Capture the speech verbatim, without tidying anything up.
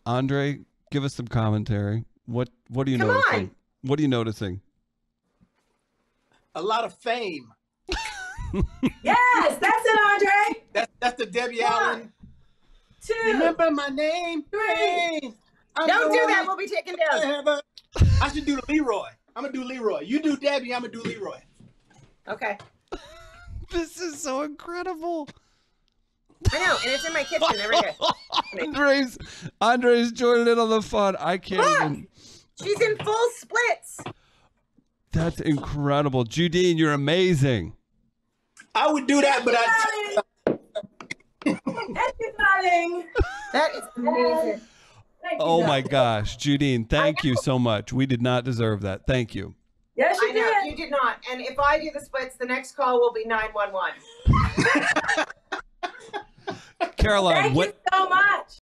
Andre, give us some commentary. What What are you Come noticing? on. What are you noticing? A lot of fame. Yes, that's it, Andre. That's that's the Debbie One, Allen. two, Remember my name. three. I'm Don't do going that. We'll be taken down. forever. I should do Leroy. I'm gonna do Leroy. You do Debbie. I'm gonna do Leroy. Okay. This is so incredible. I know, and it's in my kitchen every day. Andre's Andre's joining in on the fun. I can't Look, even. she's in full splits. That's incredible. Judine, you're amazing. I would do that, but I. Thank you, darling. That is amazing. Thank you, Oh my darling. gosh, Judine, thank you so much. We did not deserve that. Thank you. Yes, you I know, did. you did not. And if I do the splits, the next call will be nine one one. Caroline, Thank what you so much.